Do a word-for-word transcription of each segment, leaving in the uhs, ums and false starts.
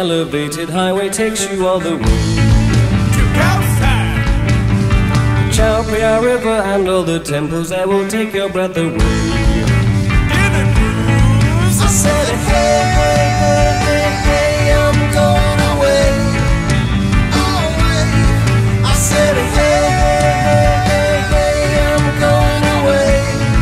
elevated highway takes you all the way to Kaohsiung. Chao Phraya River and all the temples that will take your breath away. In the cruise, I said, hey, hey, hey, hey, hey, I'm going away. away. I said, hey, hey, hey, hey, hey, I'm going away.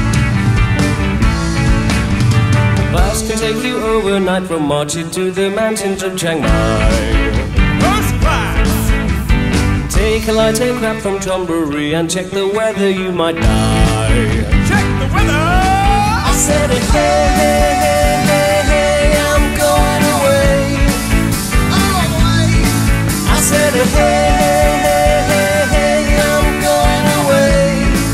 The bus can take you overnight from Marchi to the mountains of Chiang Mai. First class. Take a light aircraft from Chonburi and check the weather, you might die. Check the weather. I said, hey, hey, hey, hey, hey, I'm going away. Away. I said, hey, hey, hey, hey, hey, I'm going away.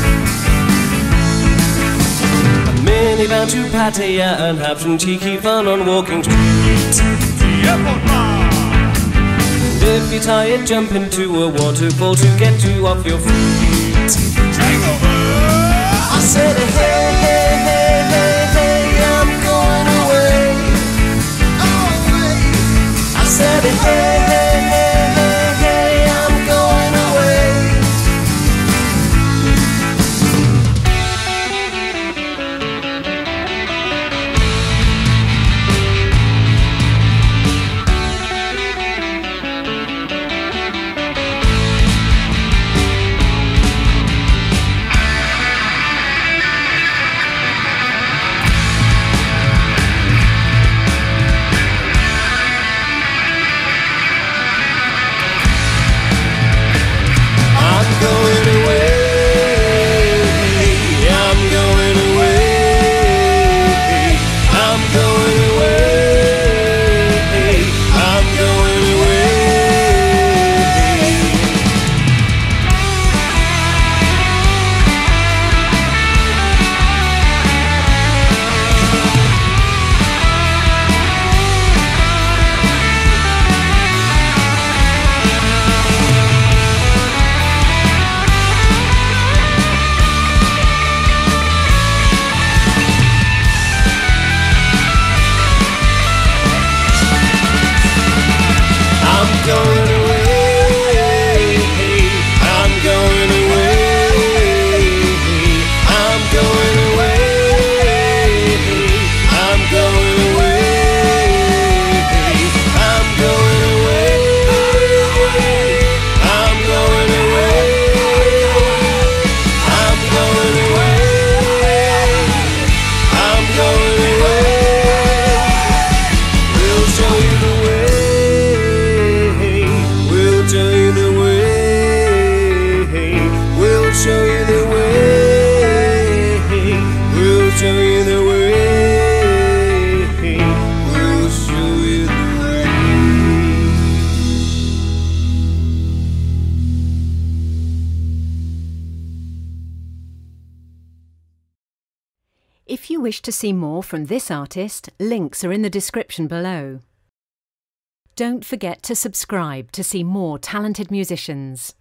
A minivan to Pattaya and have some cheeky fun on Walking Street. The airport bar. If you're tired, jump into a waterfall to get you off your feet. Check over. I said, hey, hey, hey, hey, hey, I'm going away. Away. I said, hey, hey, hey, hey, hey, I'm going away. If you wish to see more from this artist, links are in the description below. Don't forget to subscribe to see more talented musicians.